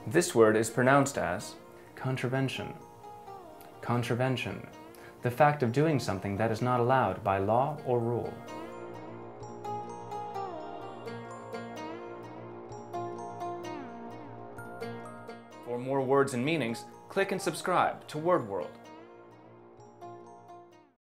This word is pronounced as contravention. Contravention, the fact of doing something that is not allowed by law or rule. For more words and meanings, click and subscribe to Word World.